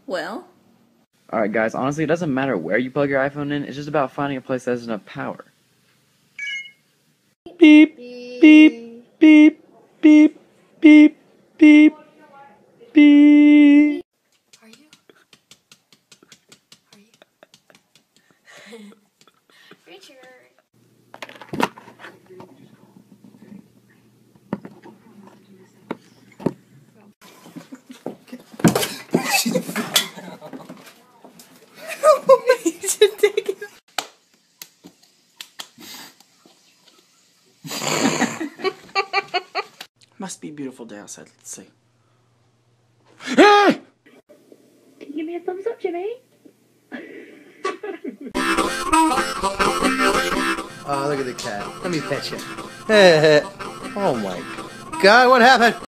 Well? Alright guys, honestly it doesn't matter where you plug your iPhone in, it's just about finding a place that has enough power. Beep, beep, beep, beep, beep, beep, beep. Are you? Richard. Must be a beautiful day outside. Let's see. Can you give me a thumbs up, Jimmy? Oh, look at the cat. Let me pet you. Oh my God, what happened?